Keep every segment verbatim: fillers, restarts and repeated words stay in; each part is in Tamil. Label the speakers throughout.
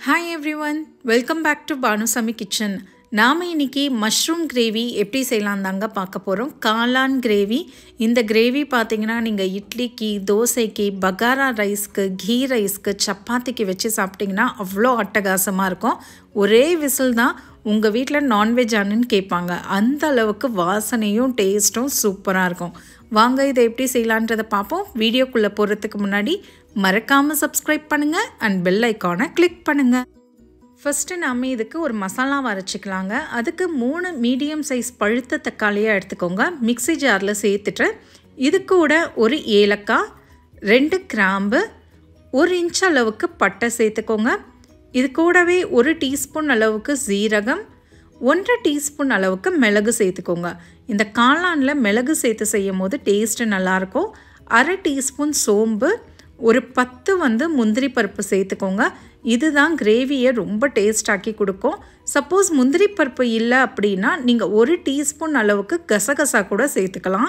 Speaker 1: Hi everyone, welcome back to Banusami Kitchen. நாம இன்னைக்கு மஷ்ரூம் கிரேவி எப்படி செய்யலாம் தாங்க பார்க்க போறோம். காளான் கிரேவி. இந்த கிரேவி பாத்தீங்கன்னா நீங்க இட்லிக்கு, தோசைக்கு, பகாரா ரைஸ்க்கு, கீ ரைஸ்க்கு, சப்பாத்திக்கு வச்சு சாப்பிட்டீங்கன்னா அவ்வளோ அட்டகாசமா இருக்கும். ஒரே விசில் தான் உங்க வீட்ல நான்வெஜ் ஆனுன்னு கேட்பாங்க. அந்த அளவுக்கு வாசனையும் டேஸ்டும் சூப்பரா இருக்கும். வாங்க இதை எப்படி செய்யலான்றதை பார்ப்போம். வீடியோக்குள்ள போறதுக்கு முன்னாடி மறக்காம சப்ஸ்கிரைப் பண்ணுங்க and bell icon-ஐ click பண்ணுங்க. ஃபர்ஸ்ட் நாம இதுக்கு ஒரு மசாலா அரைச்சிக்கலாங்க. அதுக்கு மூணு மீடியம் சைஸ் பழுத்த தக்காளியை எடுத்துக்கோங்க. மிக்ஸி ஜாரில் சேர்த்துட்டு இது கூட ஒரு ஏலக்காய், ரெண்டு கிராம்பு, ஒரு இன்ச் அளவுக்கு பட்டை சேர்த்துக்கோங்க. இது கூடவே ஒரு டீஸ்பூன் அளவுக்கு சீரகம், ஒன்றரை டீஸ்பூன் அளவுக்கு மிளகு சேர்த்துக்கோங்க. இந்த காளானில் மிளகு சேர்த்து செய்யும் போது டேஸ்ட்டு நல்லாயிருக்கும். அரை டீஸ்பூன் சோம்பு, ஒரு பத்து வந்து முந்திரி பருப்பு சேர்த்துக்கோங்க. இதுதான் கிரேவியை ரொம்ப டேஸ்டாக்கி கொடுக்கும். சப்போஸ் முந்திரி பருப்பு இல்லை அப்படின்னா நீங்கள் ஒரு டீஸ்பூன் அளவுக்கு கசகசா கூட சேர்த்துக்கலாம்.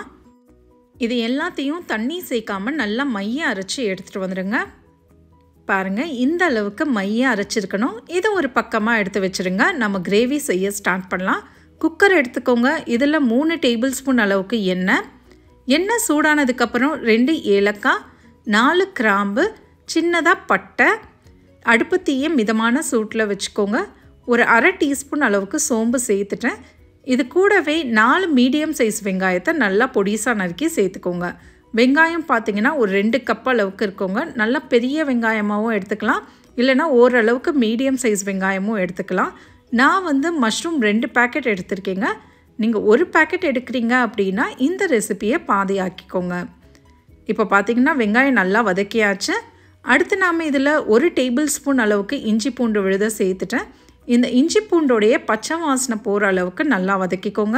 Speaker 1: இது எல்லாத்தையும் தண்ணி சேர்க்காமல் நல்லா மைய அரைச்சி எடுத்துகிட்டு வந்துடுங்க. பாருங்கள், இந்த அளவுக்கு மைய அரைச்சிருக்கணும். இதை ஒரு பக்கமாக எடுத்து வச்சுருங்க. நம்ம கிரேவி செய்ய ஸ்டார்ட் பண்ணலாம். குக்கர் எடுத்துக்கோங்க. இதில் மூணு டேபிள் ஸ்பூன் அளவுக்கு எண்ணெய் எண்ணெய் சூடானதுக்கப்புறம் ரெண்டு ஏலக்காய், நாலு கிராம்பு, சின்னதாக பட்டை, அடுப்பு தீயை மிதமான சூட்டில் வச்சுக்கோங்க. ஒரு அரை டீஸ்பூன் அளவுக்கு சோம்பு சேர்த்துட்டேன். இது கூடவே நாலு மீடியம் சைஸ் வெங்காயத்தை நல்லா பொடிசாக நறுக்கி சேர்த்துக்கோங்க. வெங்காயம் பார்த்திங்கன்னா ஒரு ரெண்டு கப் அளவுக்கு இருக்கோங்க. நல்லா பெரிய வெங்காயமாகவும் எடுத்துக்கலாம், இல்லைனா ஓரளவுக்கு மீடியம் சைஸ் வெங்காயமும் எடுத்துக்கலாம். நான் வந்து மஷ்ரூம் ரெண்டு பேக்கெட் எடுத்திருக்கேங்க. நீங்கள் ஒரு பேக்கெட் எடுக்கிறீங்க அப்படின்னா இந்த ரெசிபியை பாதி ஆக்கிக்கோங்க. இப்போ பார்த்திங்கன்னா வெங்காயம் நல்லா வதக்கியாச்சு. அடுத்து நாம் இதில் ஒரு டேபிள் ஸ்பூன் அளவுக்கு இஞ்சி பூண்டு விழுத சேர்த்துட்டேன். இந்த இஞ்சி பூண்டோடைய பச்சை வாசனை போகிற அளவுக்கு நல்லா வதக்கிக்கோங்க.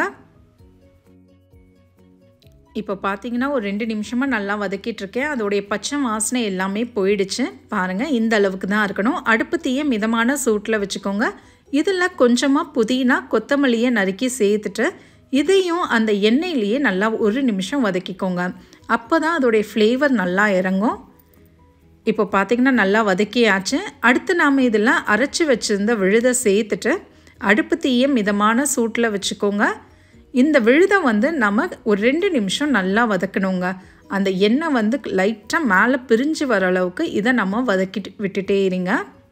Speaker 1: இப்போ பார்த்தீங்கன்னா ஒரு ரெண்டு நிமிஷமாக நல்லா வதக்கிட்டுருக்கேன். அதோடைய பச்சை வாசனை எல்லாமே போயிடுச்சு. பாருங்கள், இந்த அளவுக்கு தான் இருக்கணும். அடுப்பு தீயை மிதமான சூட்டில் வச்சுக்கோங்க. இதில் கொஞ்சமாக புதினா, கொத்தமல்லியை நறுக்கி சேர்த்துட்டு இதையும் அந்த எண்ணெயிலேயே நல்லா ஒரு நிமிஷம் வதக்கிக்கோங்க. அப்போ தான் அதோடைய ஃப்ளேவர் நல்லா இறங்கும். இப்போ பார்த்திங்கன்னா நல்லா வதக்கியாச்சு. அடுத்து நாம் இதில் அரைச்சி வச்சுருந்த விழுதை சேர்த்துட்டு அடுப்பு தீயை மிதமான சூட்டில் வச்சுக்கோங்க. இந்த விழுதை வந்து நம்ம ஒரு ரெண்டு நிமிஷம் நல்லா வதக்கணுங்க. அந்த எண்ணெய் வந்து லைட்டாக மேலே பிரிஞ்சு வர அளவுக்கு இதை நம்ம வதக்கிட்டு விட்டுட்டே இருங்க.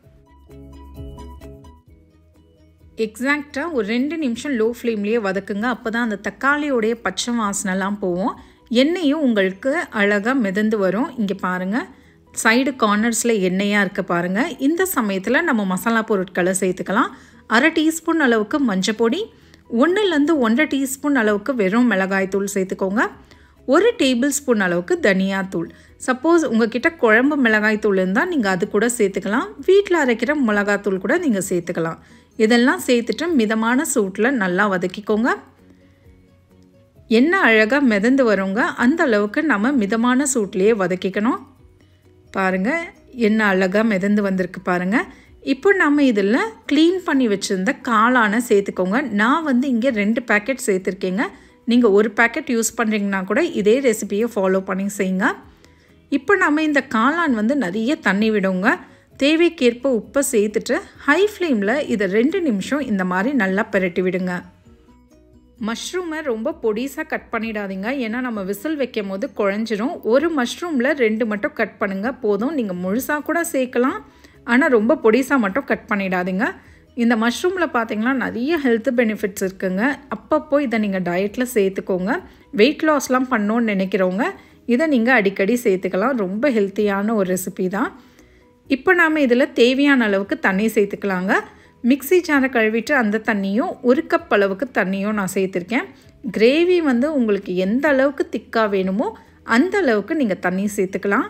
Speaker 1: எக்ஸாக்டாக ஒரு ரெண்டு நிமிஷம் லோ ஃப்ளேம்லேயே வதக்குங்க. அப்போ தான் அந்த தக்காளியோடைய பச்சை வாசனைலாம் போகும். எண்ணெயும் உங்களுக்கு அழகாக மிதந்து வரும். இங்கே பாருங்கள், சைடு கார்னர்ஸில் எண்ணெயாக இருக்க பாருங்கள். இந்த சமயத்தில் நம்ம மசாலா பொருட்களை சேர்த்துக்கலாம். அரை டீஸ்பூன் அளவுக்கு மஞ்சள் பொடி, ஒன்றுலேருந்து ஒன்றரை டீஸ்பூன் அளவுக்கு வெறும் மிளகாய் தூள் சேர்த்துக்கோங்க. ஒரு டேபிள் ஸ்பூன் அளவுக்கு தனியாத்தூள். சப்போஸ் உங்ககிட்ட குழம்பு மிளகாய் தூள் இருந்தால் நீங்கள் அது கூட சேர்த்துக்கலாம். வீட்டில் அரைக்கிற மிளகாத்தூள் கூட நீங்கள் சேர்த்துக்கலாம். இதெல்லாம் சேர்த்துட்டு மிதமான சூட்டில் நல்லா வதக்கிக்கோங்க. எண்ணெய் அழகாக மிதந்து வருங்க. அந்த அளவுக்கு நம்ம மிதமான சூட்லேயே வதக்கிக்கணும். பாருங்கள், எண்ணெய் அழகாக மிதந்து வந்திருக்கு பாருங்கள். இப்போ நம்ம இதில் க்ளீன் பண்ணி வச்சுருந்த காளானை சேர்த்துக்கோங்க. நான் வந்து இங்கே ரெண்டு பேக்கெட் சேர்த்துருக்கேங்க. நீங்கள் ஒரு பேக்கெட் யூஸ் பண்ணுறீங்கன்னா கூட இதே ரெசிபியை ஃபாலோ பண்ணி செய்யுங்க. இப்போ நம்ம இந்த காளான் வந்து நிறைய தண்ணி விடுங்க. தேவைக்கேற்ப உப்பை சேர்த்துட்டு ஹை ஃப்ளேமில் இதை ரெண்டு நிமிஷம் இந்த மாதிரி நல்லா பிரட்டி விடுங்க. மஷ்ரூமை ரொம்ப பொடிசாக கட் பண்ணிடாதீங்க, ஏன்னா நம்ம விசில் வைக்கும் போது குழஞ்சிரும். ஒரு மஷ்ரூமில் ரெண்டு மட்டும் கட் பண்ணுங்கள் போதும். நீங்கள் முழுசாக கூட சேர்க்கலாம், ஆனால் ரொம்ப பொடிசாக மட்டும் கட் பண்ணிடாதீங்க. இந்த மஷ்ரூமில் பார்த்தீங்கன்னா நிறைய ஹெல்த் பெனிஃபிட்ஸ் இருக்குங்க. அப்பப்போ இதை நீங்கள் டயட்டில் சேர்த்துக்கோங்க. வெயிட் லாஸ்லாம் பண்ணோன்னு நினைக்கிறவங்க இதை நீங்கள் அடிக்கடி சேர்த்துக்கலாம். ரொம்ப ஹெல்த்தியான ஒரு ரெசிபி தான். இப்போ நாம் இதில் தேவையான அளவுக்கு தண்ணி சேர்த்துக்கலாங்க. மிக்ஸி ஜாரை கழுவிட்டு அந்த தண்ணியும் ஒரு கப் அளவுக்கு தண்ணியும் நான் சேர்த்துருக்கேன். கிரேவி வந்து உங்களுக்கு எந்த அளவுக்கு திக்காக வேணுமோ அந்த அளவுக்கு நீங்கள் தண்ணி சேர்த்துக்கலாம்.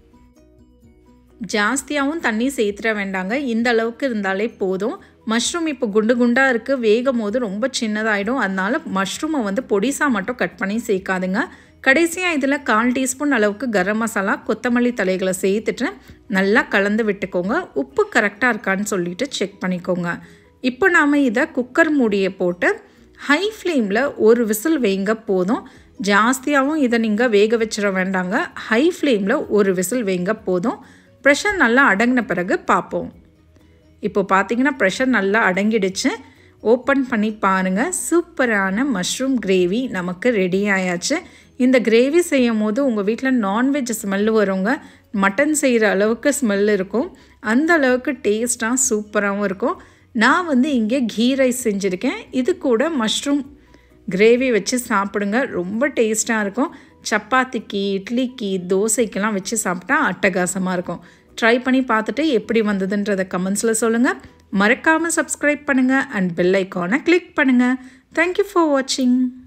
Speaker 1: ஜாஸ்தியாகவும் தண்ணி சேர்த்துட வேண்டாங்க, இந்த அளவுக்கு இருந்தாலே போதும். மஷ்ரூம் இப்போ குண்டு குண்டாக இருக்குது, வேகும் போது ரொம்ப சின்னதாகிடும். அதனால் மஷ்ரூமை வந்து பொடிசாக மட்டும் கட் பண்ணி சேர்க்காதுங்க. கடைசியாக இதில் கால் டீஸ்பூன் அளவுக்கு கரம் மசாலா, கொத்தமல்லி தலைகளை சேர்த்துட்டு நல்லா கலந்து விட்டுக்கோங்க. உப்பு கரெக்டாக இருக்கான்னு சொல்லிவிட்டு செக் பண்ணிக்கோங்க. இப்போ நாம் இதை குக்கர் மூடியை போட்டு ஹை ஃப்ளேமில் ஒரு விசில் வைங்க போதும். ஜாஸ்தியாகவும் இதை நீங்கள் வேக வச்சிட வேண்டாங்க. ஹை ஃப்ளேமில் ஒரு விசில் வைங்க போதும். ப்ரெஷர் நல்லா அடங்கின பிறகு பார்ப்போம். இப்போ பார்த்தீங்கன்னா ப்ரெஷர் நல்லா அடங்கிடுச்சு. ஓப்பன் பண்ணி பாருங்கள். சூப்பரான மஷ்ரூம் கிரேவி நமக்கு ரெடி ஆயாச்சு. இந்த கிரேவி செய்யும் போது உங்கள் வீட்டில் நான்வெஜ் ஸ்மெல் வருங்க. மட்டன் செய்கிற அளவுக்கு ஸ்மெல் இருக்கும். அந்த அளவுக்கு டேஸ்ட்டாக சூப்பராகவும் இருக்கும். நான் வந்து இங்கே கீ ரைஸ் செஞ்சுருக்கேன். இது கூட மஷ்ரூம் கிரேவி வச்சு சாப்பிடுங்க. ரொம்ப டேஸ்ட்டாக இருக்கும். சப்பாத்திக்கு, இட்லிக்கு, தோசைக்கெல்லாம் வச்சு சாப்பிட்டா அட்டகாசமாக இருக்கும். ட்ரை பண்ணி பார்த்துட்டு எப்படி வந்ததுன்றதை கமெண்ட்ஸில் சொல்லுங்கள். மறக்காமல் சப்ஸ்கிரைப் பண்ணுங்கள் அண்ட் பெல் ஐக்கானை கிளிக் பண்ணுங்கள். தேங்க்யூ ஃபார் வாட்சிங்.